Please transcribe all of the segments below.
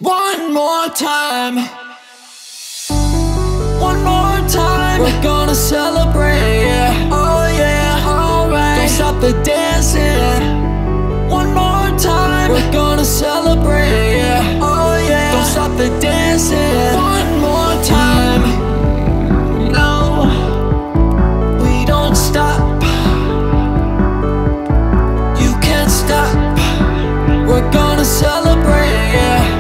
One more time. One more time. We're gonna celebrate, yeah. Oh yeah, alright. Don't stop the dancing. One more time. We're gonna celebrate, yeah. Oh yeah. Don't stop the dancing. One more time. No, we don't stop. You can't stop. We're gonna celebrate, yeah.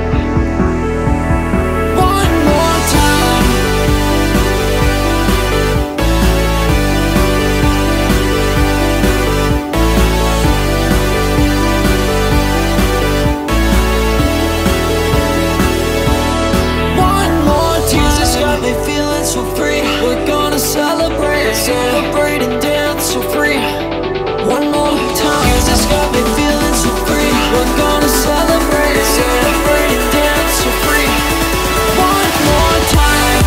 So free, we're gonna celebrate, celebrate and dance so free. One more time, 'cause this got me feeling so free. We're gonna celebrate, celebrate and dance so free. One more time.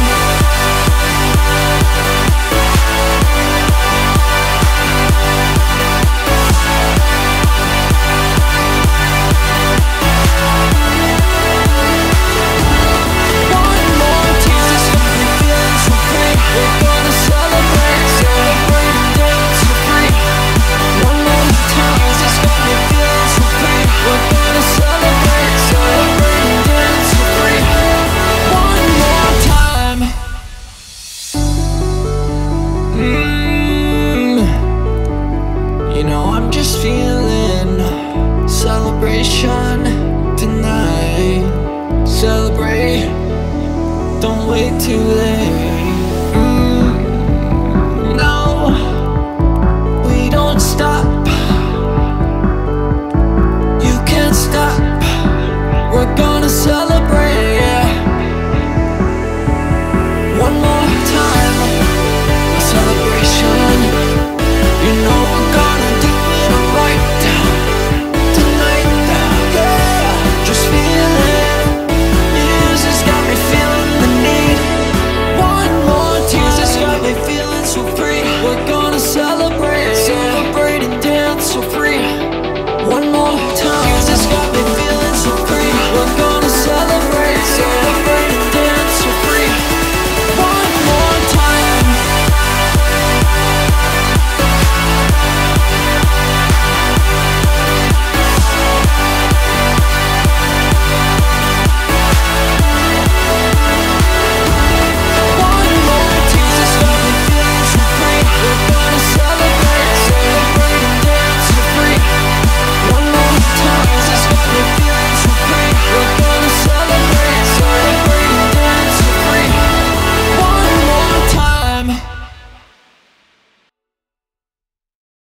We're gonna celebrate, celebrate and dance so free. One more time, 'cause it's got me feeling so free. We're gonna celebrate, celebrate and dance so free. One more time. You know I'm just feeling celebration tonight. Celebrate, don't wait too late.